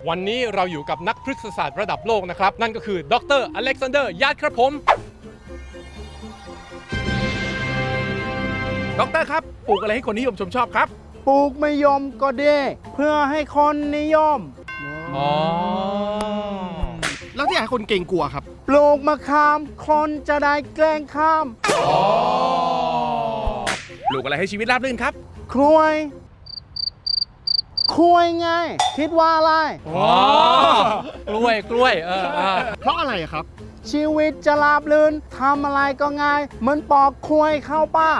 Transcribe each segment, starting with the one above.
วันนี้เราอยู่กับนักพฤกษศาสตร์ระดับโลกนะครับนั่นก็คือดร.อเล็กซานเดอร์ ยาดครับผมดร.ครับปลูกอะไรให้คนนิยมชมชอบครับปลูกมะยมก็ดีเพื่อให้คนนิยมแล้วที่ให้คนเก่งกลัวครับปลูกมะขามคนจะได้แกล้งข้ามปลูกอะไรให้ชีวิตราบรื่นครับกล้วยไงคิดว่าอะไรกล้วยเพราะอะไรครับชีวิตจะราบรื่นทำอะไรก็ง่ายเหมือนปอกกล้วยเข้าปาก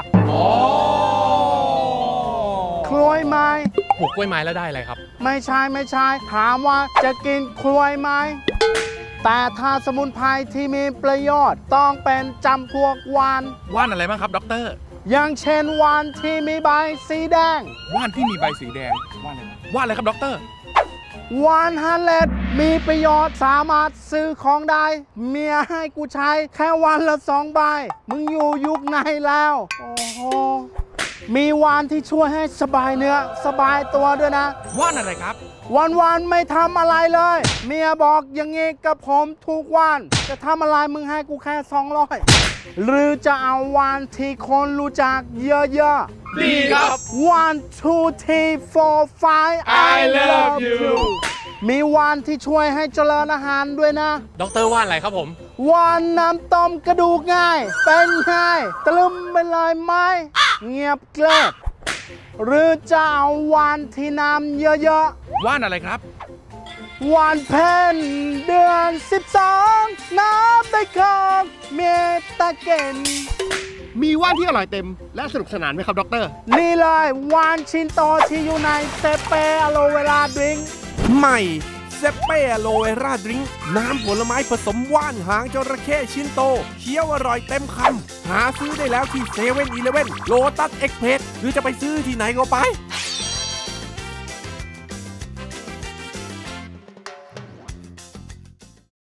กล้วยไม้ปลูกกล้วยไม้แล้วได้อะไรครับไม่ใช่ถามว่าจะกินกล้วยไหมแต่ถ้าสมุนไพรที่มีประโยชน์ต้องเป็นจำพวกว่านอะไรบ้างครับดร. อย่างเช่นว่านที่มีใบสีแดงว่านที่มีใบสีแดงว่านอะไรครับดร. ว่านฮันเลดมีประโยชน์สามารถซื้อของได้เมียให้กูใช้แค่วันละ2 ใบมึงอยู่ยุคไหนแล้วโอ้โหมีว่านที่ช่วยให้สบายเนื้อสบายตัวด้วยนะว่านอะไรครับวันไม่ทำอะไรเลยเมียบอกอย่างงี้กับผมทุกวันจะทำอะไรมึงให้กูแค่200หรือจะเอาวันที่คนรู้จักเยอะๆดีครับ 1 2 3 4 5 I love you มีวันที่ช่วยให้เจริญอาหารด้วยนะดร.ว่านอะไรครับผมวันน้ำต้มกระดูกง่ายเป็นง่ายตะลึมไปเลยไหมเงียบเกลิบหรือจะเอาวันที่น้ำเยอะๆว่านอะไรครับวันเพ็ญเดือน12น้ำได้คองเมตะเกนมีว่านที่อร่อยเต็มและสนุกสนานไหมครับดร. นี่เลยว่านชินโตที่อยู่ในเซเปอะโลเวราดริงใหม่เซเปอะโลเวราดริงน้ำผลไม้ผสมว่านหางจระเข้ชินโตเคี้ยวอร่อยเต็มคำหาซื้อได้แล้วที่เซเว่นอีเลฟเว่นโลตัสเอ็กเพรสหรือจะไปซื้อที่ไหนก็ไป